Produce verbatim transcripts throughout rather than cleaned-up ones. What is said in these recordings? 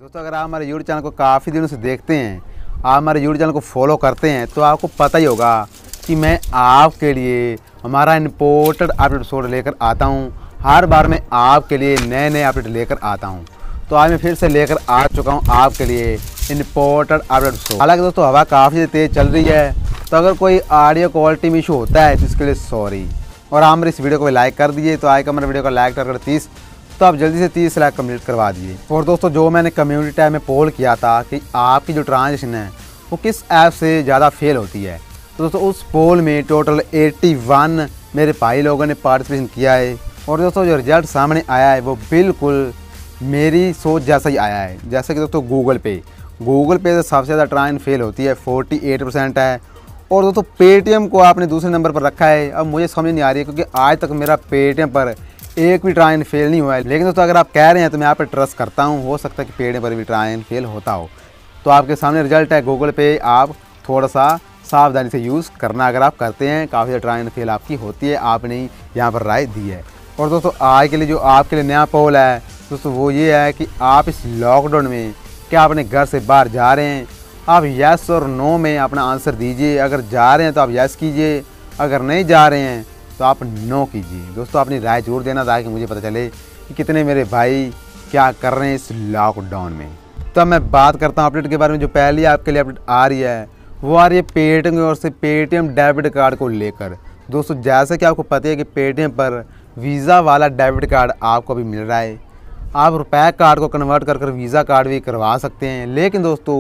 दोस्तों अगर आप हमारे यूट्यूब चैनल को काफ़ी दिनों से देखते हैं, आप हमारे यूट्यूब चैनल को फॉलो करते हैं, तो आपको पता ही होगा कि मैं आपके लिए हमारा इम्पोर्टेड अपडेट शो लेकर आता हूं। हर बार मैं आपके लिए नए नए अपडेट लेकर आता हूं। तो आज मैं फिर से लेकर आ चुका हूं आपके लिए इम्पोर्टेड अपडेट शो। हालांकि दोस्तों हवा काफ़ी तेज़ चल रही है, तो अगर कोई ऑडियो क्वालिटी में इशू होता है तो इसके लिए सॉरी। और आप मेरे इस वीडियो को लाइक कर दिए, तो आए का मेरे वीडियो को लाइक कर तीस तो आप जल्दी से तीस लाख कंप्लीट करवा दीजिए। और दोस्तों जो मैंने कम्युनिटी टैब में पोल किया था कि आपकी जो ट्रांजेक्शन है वो किस ऐप से ज़्यादा फेल होती है, तो दोस्तों उस पोल में टोटल इक्यासी मेरे भाई लोगों ने पार्टिसिपेशन किया है। और दोस्तों जो रिजल्ट सामने आया है वो बिल्कुल मेरी सोच जैसा ही आया है। जैसे कि दोस्तों गूगल पे गूगल पे से सबसे ज़्यादा ट्रांजेक्शन फेल होती है, अड़तालीस परसेंट है। और दोस्तों पेटीएम को आपने दूसरे नंबर पर रखा है। अब मुझे समझ नहीं आ रही है क्योंकि आज तक मेरा पेटीएम पर एक भी ट्रायल फेल नहीं हुआ है। लेकिन दोस्तों अगर आप कह रहे हैं तो मैं आप पर ट्रस्ट करता हूं, हो सकता है कि पेटीएम पर भी ट्रायल फेल होता हो। तो आपके सामने रिजल्ट है गूगल पे, आप थोड़ा सा सावधानी से यूज़ करना। अगर आप करते हैं काफ़ी ज़्यादा ट्रायल फेल आपकी होती है, आपने यहाँ पर राय दी है। और दोस्तों आज के लिए जो आपके लिए नया पोल है दोस्तों वो ये है कि आप इस लॉकडाउन में क्या अपने घर से बाहर जा रहे हैं? आप यस और नो में अपना आंसर दीजिए। अगर जा रहे हैं तो आप यस कीजिए, अगर नहीं जा रहे हैं तो आप नो कीजिए। दोस्तों अपनी राय जरूर देना ताकि मुझे पता चले कि कितने मेरे भाई क्या कर रहे हैं इस लॉकडाउन में। तो मैं बात करता हूँ अपडेट के बारे में। जो पहली आपके लिए अपडेट आ रही है वो आ रही है पेटीएम की ओर से पेटीएम डेबिट कार्ड को लेकर। दोस्तों जैसे कि आपको पता है कि पेटीएम पर वीज़ा वाला डेबिट कार्ड आपको अभी मिल रहा है। आप रुपए कार्ड को कन्वर्ट कर कर वीज़ा कार्ड भी करवा सकते हैं। लेकिन दोस्तों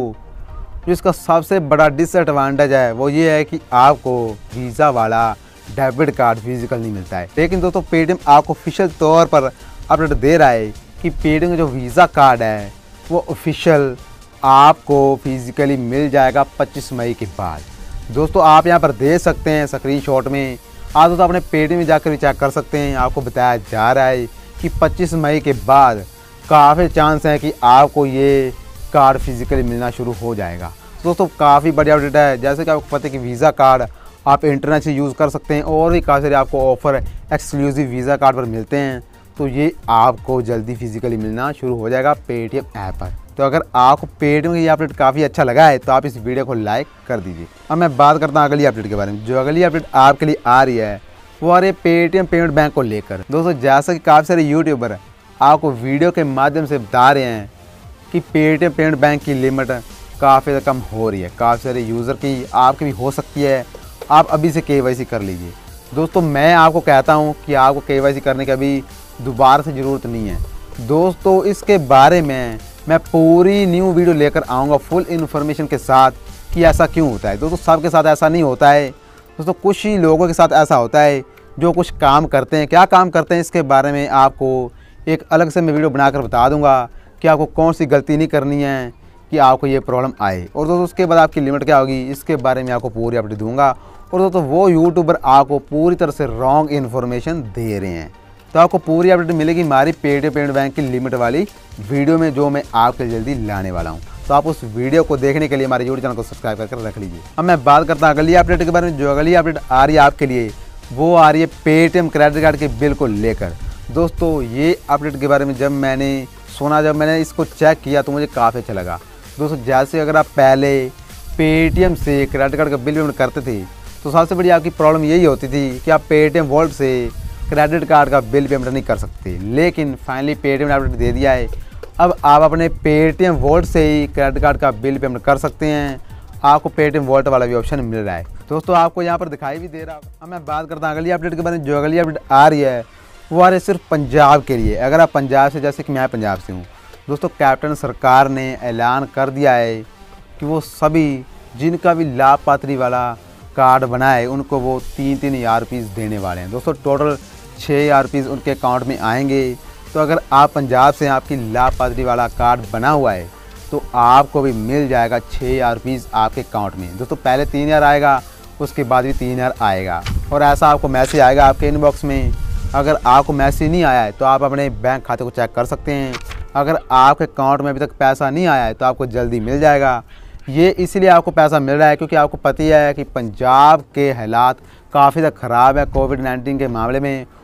जो इसका सबसे बड़ा डिसएडवांटेज है वो ये है कि आपको वीज़ा वाला डेबिट कार्ड फिजिकल नहीं मिलता है। लेकिन दोस्तों पेटीएम आपको ऑफिशियल तौर पर अपडेट दे रहा है कि पेटीएम का जो वीज़ा कार्ड है वो ऑफिशियल आपको फिजिकली मिल जाएगा पच्चीस मई के बाद। दोस्तों आप यहां पर देख सकते हैं स्क्रीनशॉट में। आप दोस्तों अपने पेटीएम में जाकर भी चेक कर सकते हैं। आपको बताया जा रहा है कि पच्चीस मई के बाद काफ़ी चांस है कि आपको ये कार्ड फिजिकली मिलना शुरू हो जाएगा। दोस्तों काफ़ी बढ़िया अपडेट है। जैसे कि आपको पता है कि वीज़ा कार्ड आप इंटरनेट से यूज़ कर सकते हैं और भी काफ़ी सारे आपको ऑफ़र एक्सक्लूसिव वीज़ा कार्ड पर मिलते हैं। तो ये आपको जल्दी फिजिकली मिलना शुरू हो जाएगा पेटीएम ऐप पर। तो अगर आपको पेटीएम का ये अपडेट काफ़ी अच्छा लगा है तो आप इस वीडियो को लाइक कर दीजिए। अब मैं बात करता हूँ अगली अपडेट के बारे में। जो अगली अपडेट आपके लिए आ रही है वो आ रही है पेटीएम पेमेंट बैंक को लेकर। दोस्तों जैसा कि काफ़ी सारे यूट्यूबर आपको वीडियो के माध्यम से बता रहे हैं कि पेटीएम पेमेंट बैंक की लिमिट काफ़ी कम हो रही है। काफ़ी सारे यूज़र की आपकी भी हो सकती है। आप अभी से केवाईसी कर लीजिए। दोस्तों मैं आपको कहता हूं कि आपको केवाईसी करने की अभी दोबारा से ज़रूरत नहीं है। दोस्तों इसके बारे में मैं पूरी न्यू वीडियो लेकर आऊंगा फुल इन्फॉर्मेशन के साथ कि ऐसा क्यों होता है। दोस्तों सबके साथ ऐसा नहीं होता है। दोस्तों कुछ ही लोगों के साथ ऐसा होता है जो कुछ काम करते हैं। क्या काम करते हैं इसके बारे में आपको एक अलग से मैं वीडियो बनाकर बता दूँगा कि आपको कौन सी गलती नहीं करनी है कि आपको ये प्रॉब्लम आए। और दोस्तों उसके बाद आपकी लिमिट क्या होगी इसके बारे में आपको पूरी अपडेट दूंगा। और दोस्तों वो यूट्यूबर आपको पूरी तरह से रॉन्ग इन्फॉर्मेशन दे रहे हैं। तो आपको पूरी अपडेट मिलेगी हमारी पेटीएम पेमेंट बैंक की लिमिट वाली वीडियो में, जो मैं आपके जल्दी लाने वाला हूँ। तो आप उस वीडियो को देखने के लिए हमारे यूट्यूब चैनल को सब्सक्राइब करके रख लीजिए। अब मैं बात करता हूँ अगली अपडेट के बारे में। जो अगली अपडेट आ रही है आपके लिए वो आ रही है पेटीएम क्रेडिट कार्ड के बिल को लेकर। दोस्तों ये अपडेट के बारे में जब मैंने सुना, जब मैंने इसको चेक किया तो मुझे काफ़ी अच्छा लगा। दोस्तों जैसे अगर आप पहले पेटीएम से क्रेडिट कार्ड का बिल पेमेंट करते थे तो सबसे बड़ी आपकी प्रॉब्लम यही होती थी कि आप पेटीएम वॉलेट से क्रेडिट कार्ड का बिल पेमेंट नहीं कर सकते। लेकिन फाइनली पेटीएम ने अपडेट दे दिया है, अब आप अपने पेटीएम वॉलेट से ही क्रेडिट कार्ड का बिल पेमेंट कर सकते हैं। आपको पेटीएम वॉलेट वाला भी ऑप्शन मिल रहा है। दोस्तों आपको यहाँ पर दिखाई भी दे रहा है। अब मैं बात करता हूँ अगली अपडेट के बारे में। जो अगली अपडेट आ रही है वो आ रही है सिर्फ पंजाब के लिए। अगर आप पंजाब से, जैसे कि मैं पंजाब से हूँ दोस्तों, कैप्टन सरकार ने ऐलान कर दिया है कि वो सभी जिनका भी लाभपात्री वाला कार्ड बना है उनको वो तीन तीन हज़ार रुपीज़ देने वाले हैं। दोस्तों टोटल छः हज़ार रुपीज़ उनके अकाउंट में आएंगे। तो अगर आप पंजाब से आपकी लाभपात्री वाला कार्ड बना हुआ है तो आपको भी मिल जाएगा छः हज़ार रुपीज़ आपके अकाउंट में। दोस्तों पहले तीन हज़ार आएगा, उसके बाद भी तीन हज़ार आएगा। और ऐसा आपको मैसेज आएगा आपके इनबॉक्स में। अगर आपको मैसेज नहीं आया है तो आप अपने बैंक खाते को चेक कर सकते हैं। अगर आपके अकाउंट में अभी तक पैसा नहीं आया है तो आपको जल्दी मिल जाएगा। ये इसलिए आपको पैसा मिल रहा है क्योंकि आपको पता ही है कि पंजाब के हालात काफ़ी ज़्यादा ख़राब है कोविड नाइन्टीन के मामले में।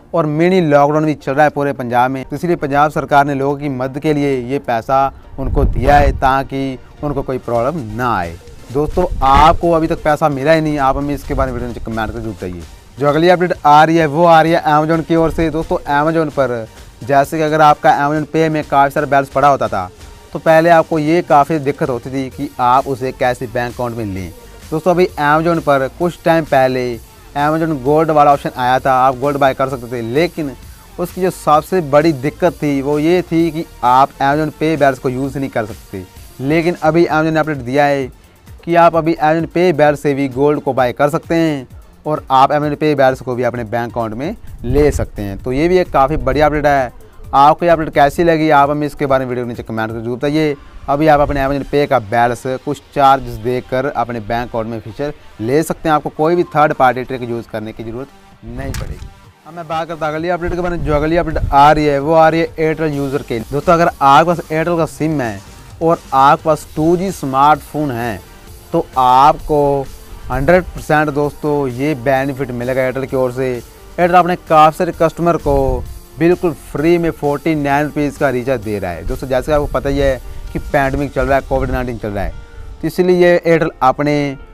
और मिनी लॉकडाउन भी चल रहा है पूरे पंजाब में, तो इसलिए पंजाब सरकार ने लोगों की मदद के लिए ये पैसा उनको दिया है ताकि उनको कोई प्रॉब्लम ना आए। दोस्तों आपको अभी तक पैसा मिला ही नहीं, आप हमें इसके बारे में वीडियो कमेंट कर जरूर चाहिए। जो अगली अपडेट आ रही है वो आ रही है अमेजोन की ओर से। दोस्तों अमेजोन पर जैसे कि अगर आपका अमेजोन पे में काफ़ी सारा बैलेंस पड़ा होता था तो पहले आपको ये काफ़ी दिक्कत होती थी कि आप उसे कैसे बैंक अकाउंट में लें। दोस्तों अभी अमेजोन पर कुछ टाइम पहले अमेजोन गोल्ड वाला ऑप्शन आया था, आप गोल्ड बाय कर सकते थे, लेकिन उसकी जो सबसे बड़ी दिक्कत थी वो ये थी कि आप अमेजोन पे बैलेंस को यूज़ नहीं कर सकते। लेकिन अभी अमेजोन ने अपडेट दिया है कि आप अभी अमेजोन पे बैलेंस से भी गोल्ड को बाय कर सकते हैं और आप अमेजोन पे बैलेंस को भी अपने बैंक अकाउंट में ले सकते हैं। तो ये भी एक काफ़ी बढ़िया अपडेट है। आपको ये अपडेट कैसी लगी आप हमें इसके बारे में वीडियो के नीचे कमेंट कर जरूर बताइए। अभी आप अपने अमेजोन पे का बैलेंस कुछ चार्जेस देकर अपने बैंक अकाउंट में फीचर ले सकते हैं, आपको कोई भी थर्ड पार्टी ट्रिक यूज़ करने की ज़रूरत नहीं पड़ेगी। अब मैं बात करता अगली अपडेट के बारे में। जो अगली अपडेट आ रही है वो आ रही है एयरटेल यूज़र के लिए। दोस्तों अगर आपके पास एयरटेल का सिम है और आपके पास टू जी स्मार्टफोन है तो आपको हंड्रेड परसेंट दोस्तों ये बेनिफिट मिलेगा एयरटेल की ओर से। एयरटेल अपने काफ़ी सारे कस्टमर को बिल्कुल फ्री में फोर्टी नाइन रुपीज़ का रिचार्ज दे रहा है। दोस्तों जैसे आपको पता ही है कि पैंडमिक चल रहा है, कोविड नाइन्टीन चल रहा है, तो इसलिए ये एयरटेल अपने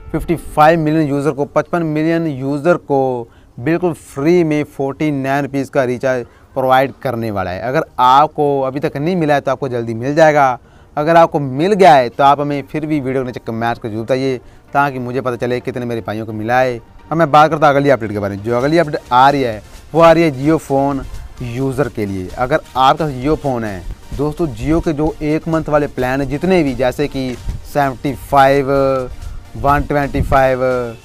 पचपन मिलियन यूज़र को पचपन मिलियन यूज़र को बिल्कुल फ्री में फोर्टी नाइन रुपीज़ का रिचार्ज प्रोवाइड करने वाला है। अगर आपको अभी तक नहीं मिला है तो आपको जल्दी मिल जाएगा। अगर आपको मिल गया है तो आप हमें फिर भी वीडियो के नीचे कमेंट कर जरूर बताइए ताकि मुझे पता चले कितने मेरे भाइयों को मिला है। अब मैं बात करता हूँ अगली अपडेट के बारे में। जो अगली अपडेट आ रही है वो आ रही है जियो फ़ोन यूज़र के लिए। अगर आपका जियो फ़ोन है दोस्तों, जियो के जो एक मंथ वाले प्लान है जितने भी, जैसे कि seventy five, one twenty five,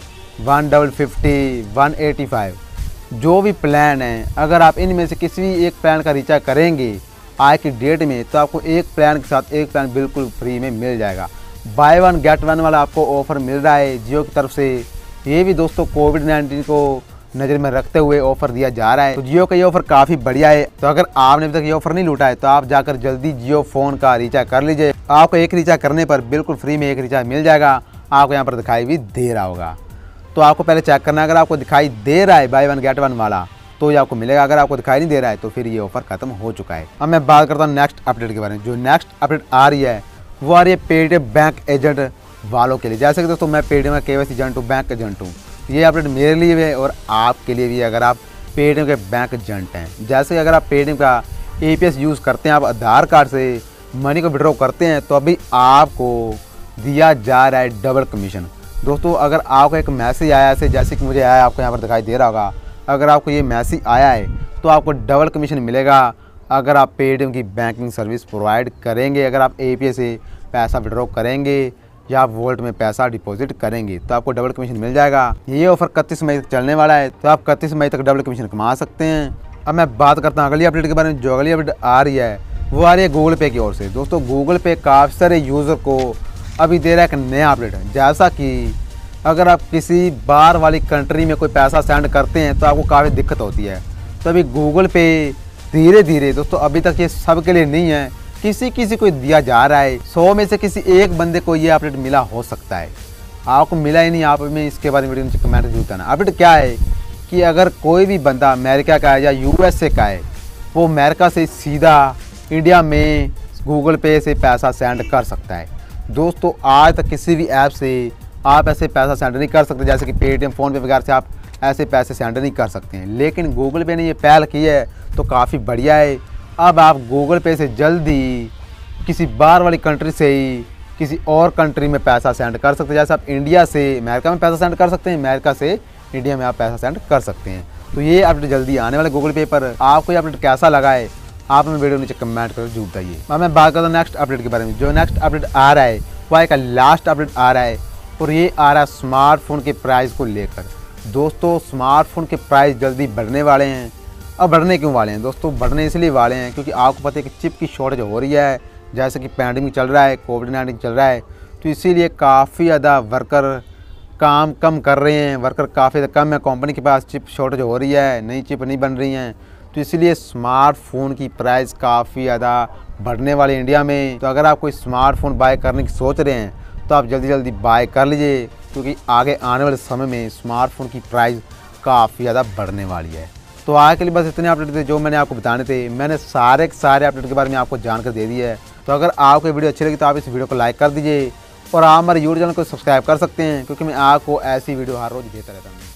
one double fifty, one eighty five, जो भी प्लान है, अगर आप इनमें से किसी भी एक प्लान का रिचार्ज करेंगे आज की डेट में तो आपको एक प्लान के साथ एक प्लान बिल्कुल फ्री में मिल जाएगा। बाय वन गेट वन वाला आपको ऑफ़र मिल रहा है जियो की तरफ से। ये भी दोस्तों कोविड नाइन्टीन को नज़र में रखते हुए ऑफ़र दिया जा रहा है, तो जियो का ये ऑफ़र काफ़ी बढ़िया है। तो अगर आपने अभी तक ये ऑफ़र नहीं लूटा है तो आप जाकर जल्दी जियो फ़ोन का रिचार्ज कर लीजिए। आपको एक रिचार्ज करने पर बिल्कुल फ्री में एक रिचार्ज मिल जाएगा। आपको यहाँ पर दिखाई भी दे रहा होगा, तो आपको पहले चेक करना है। अगर आपको दिखाई दे रहा है बाय वन गेट वन वाला तो ये आपको मिलेगा, अगर आपको दिखाई नहीं दे रहा है तो फिर ये ऑफ़र खत्म हो चुका है। अब मैं बात करता हूँ नेक्स्ट अपडेट के बारे में। जो नेक्स्ट अपडेट आ रही है वो आ रही है पेटीएम बैंक एजेंट वालों के लिए। जैसे कि दोस्तों मैं पेटीएम का केवाईसी एजेंट हूँ, बैंक एजेंट हूँ, ये अपडेट मेरे लिए भी है और आपके लिए भी है अगर आप पेटीएम के बैंक एजेंट हैं। जैसे कि अगर आप पेटीएम का एपीएस यूज़ करते हैं, आप आधार कार्ड से मनी को विड्रॉ करते हैं तो अभी आपको दिया जा रहा है डबल कमीशन। दोस्तों अगर आपको एक मैसेज आया है, जैसे कि मुझे आया, आपको यहाँ पर दिखाई दे रहा होगा, अगर आपको ये मैसेज आया है तो आपको डबल कमीशन मिलेगा अगर आप पेटीएम की बैंकिंग सर्विस प्रोवाइड करेंगे। अगर आप एपीएस से पैसा विड्रॉ करेंगे या आप वॉलेट में पैसा डिपॉजिट करेंगे तो आपको डबल कमीशन मिल जाएगा। ये ऑफ़र इकतीस मई तक चलने वाला है, तो आप इकतीस मई तक डबल कमीशन कमा सकते हैं। अब मैं बात करता हूँ अगली अपडेट के बारे में। जो अगली अपडेट आ रही है वो आ रही है गूगल पे की ओर से। दोस्तों गूगल पे काफ़ी सारे यूज़र को अभी दे रहा है एक नया अपडेट, जैसा कि अगर आप किसी बाहर वाली कंट्री में कोई पैसा सेंड करते हैं तो आपको काफ़ी दिक्कत होती है। तो अभी गूगल पे धीरे धीरे दोस्तों, अभी तक ये सब के लिए नहीं है, किसी किसी को दिया जा रहा है। सौ में से किसी एक बंदे को ये अपडेट मिला हो सकता है, आपको मिला ही नहीं। आप में इसके बारे में वीडियो नीचे कमेंट जरूर करना। अपडेट क्या है कि अगर कोई भी बंदा अमेरिका का है या यूएसए का है, वो अमेरिका से सीधा इंडिया में गूगल पे से पैसा सेंड कर सकता है। दोस्तों आज तक किसी भी ऐप से आप ऐसे पैसा सेंड नहीं कर सकते, जैसे कि पेटीएम, फ़ोन पे वगैरह से आप ऐसे पैसे सेंड नहीं कर सकते हैं, लेकिन गूगल पे ने ये पहल की है तो काफ़ी बढ़िया है। अब आप गूगल पे से जल्दी किसी बाहर वाली कंट्री से ही किसी और कंट्री में पैसा सेंड कर सकते हैं। जैसे आप इंडिया से अमेरिका में पैसा सेंड कर सकते हैं, अमेरिका से इंडिया में आप पैसा सेंड कर सकते हैं। तो ये अपडेट जल्दी आने वाले गूगल पे पर। आपको ये अपडेट कैसा लगा है आप हमें वीडियो नीचे कमेंट कर जरूर बताइए। अब मैं बात करता हूँ नेक्स्ट अपडेट के बारे में। जो नेक्स्ट अपडेट आ रहा है वह एक लास्ट अपडेट आ रहा है और ये आ रहा है स्मार्टफोन के प्राइस को लेकर। दोस्तों स्मार्टफोन के प्राइस जल्दी बढ़ने वाले हैं। अब बढ़ने क्यों वाले हैं दोस्तों? बढ़ने इसलिए वाले हैं क्योंकि आपको पता है कि चिप की शॉर्टेज हो रही है, जैसे कि पैंडमिक चल रहा है, कोविड नाइन्टीन चल रहा है, तो इसीलिए काफ़ी ज़्यादा वर्कर काम कम कर रहे हैं। वर्कर काफ़ी ज़्यादा कम है, कंपनी के पास चिप शॉर्टेज हो रही है, नई चिप नहीं बन रही हैं, तो इसलिए स्मार्टफोन की प्राइस काफ़ी ज़्यादा बढ़ने वाली इंडिया में। तो अगर आप कोई स्मार्टफोन बाय करने की सोच रहे हैं तो आप जल्दी जल्दी बाय कर लीजिए, क्योंकि आगे आने वाले समय में स्मार्टफोन की प्राइस काफ़ी ज़्यादा बढ़ने वाली है। तो आज के लिए बस इतने अपडेट थे जो मैंने आपको बताने थे। मैंने सारे के सारे अपडेट के बारे में आपको जानकर दे दी है। तो अगर आपको ये वीडियो अच्छी लगी तो आप इस वीडियो को लाइक कर दीजिए और आप हमारे यूट्यूब चैनल को सब्सक्राइब कर सकते हैं, क्योंकि मैं आपको ऐसी वीडियो हर रोज़ देता रहता हूँ।